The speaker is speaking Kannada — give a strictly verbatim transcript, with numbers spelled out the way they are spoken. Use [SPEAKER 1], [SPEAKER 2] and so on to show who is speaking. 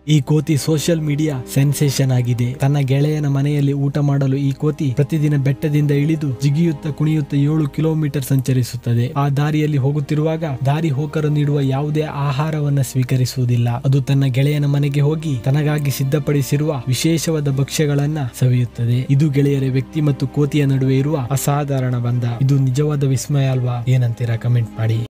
[SPEAKER 1] ಈ ಕೋತಿ ಸೋಷಿಯಲ್ ಮೀಡಿಯಾ ಸೆನ್ಸೇಷನ್ ಆಗಿದೆ. ತನ್ನ ಗೆಳೆಯನ ಮನೆಯಲ್ಲಿ ಊಟ ಮಾಡಲು ಈ ಕೋತಿ ಪ್ರತಿದಿನ ಬೆಟ್ಟದಿಂದ ಇಳಿದು ಜಿಗಿಯುತ್ತಾ ಕುಣಿಯುತ್ತಾ ಏಳು ಕಿಲೋಮೀಟರ್ ಸಂಚರಿಸುತ್ತದೆ. ಆ ದಾರಿಯಲ್ಲಿ ಹೋಗುತ್ತಿರುವಾಗ ದಾರಿ ಹೋಕರು ನೀಡುವ ಯಾವುದೇ ಆಹಾರವನ್ನ ಸ್ವೀಕರಿಸುವುದಿಲ್ಲ. ಅದು ತನ್ನ ಗೆಳೆಯನ ಮನೆಗೆ ಹೋಗಿ ತನಗಾಗಿ ಸಿದ್ಧಪಡಿಸಿರುವ ವಿಶೇಷವಾದ ಭಕ್ಷ್ಯಗಳನ್ನ ಸವಿಯುತ್ತದೆ. ಇದು ಗೆಳೆಯರ ವ್ಯಕ್ತಿ ಮತ್ತು ಕೋತಿಯ ನಡುವೆ ಇರುವ ಅಸಾಧಾರಣ ಬಂಧ. ಇದು ನಿಜವಾದ ವಿಸ್ಮಯ ಅಲ್ವಾ? ಏನಂತೀರಾ? ಕಮೆಂಟ್ ಮಾಡಿ.